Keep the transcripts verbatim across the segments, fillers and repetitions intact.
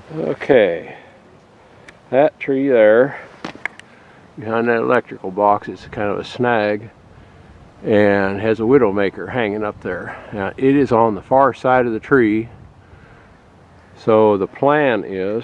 Okay, that tree there behind that electrical box is kind of a snag and has a widowmaker hanging up there. Now it is on the far side of the tree, so the plan is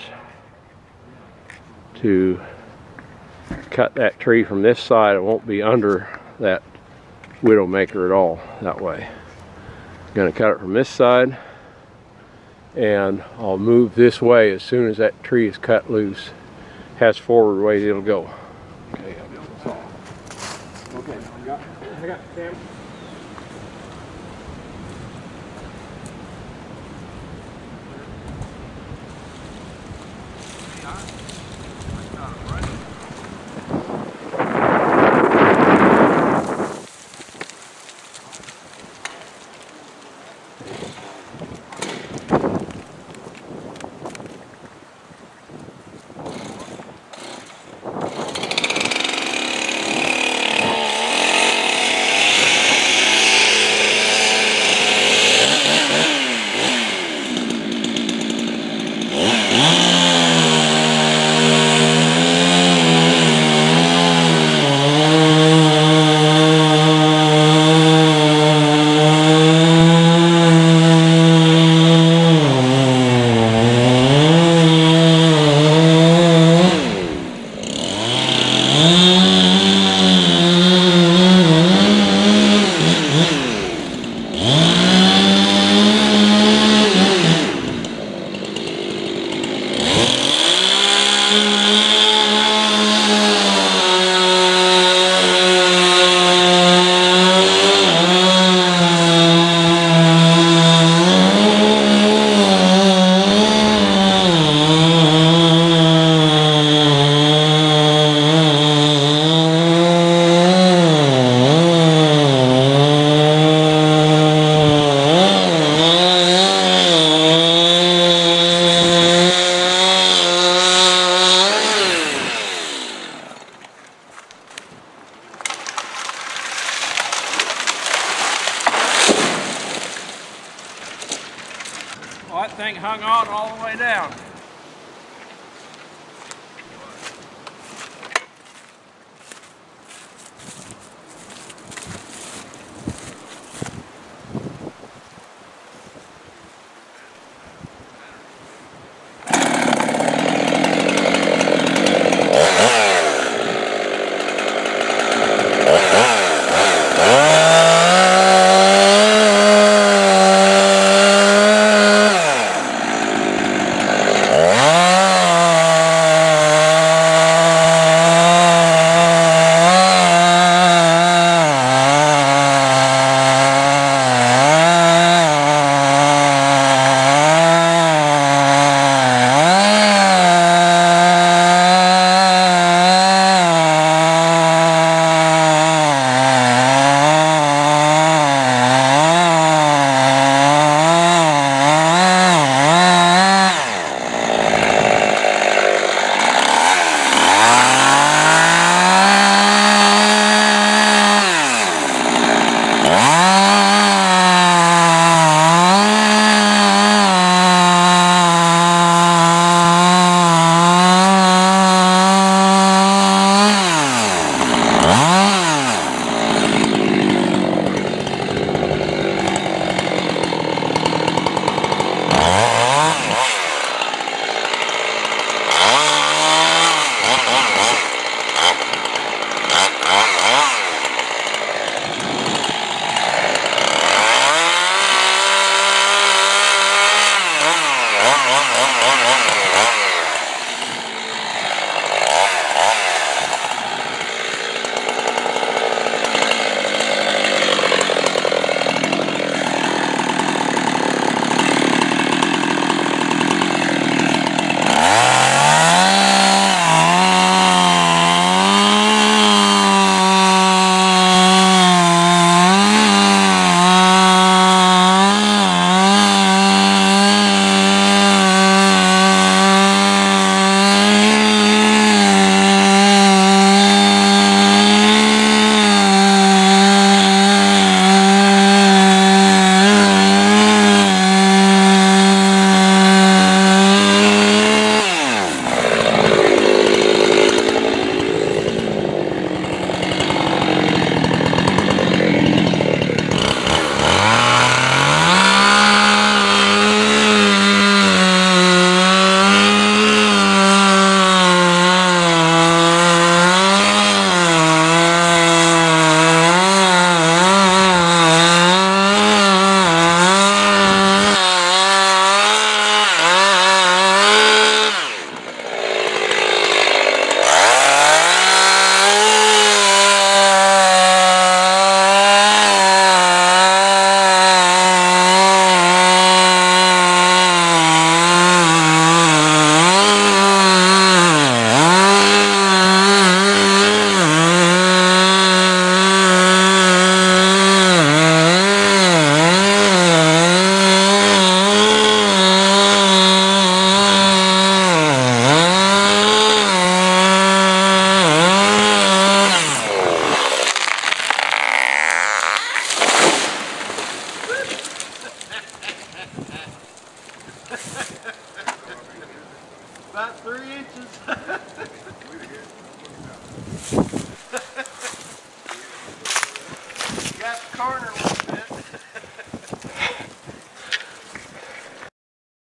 to cut that tree from this side. It won't be under that widowmaker at all that way. I'm going to cut it from this side, and I'll move this way as soon as that tree is cut loose. Has forward ways it'll go. Okay, that's all. Okay, I got, I got the camera. Well, that thing hung on all the way down. About three inches. Got the corner.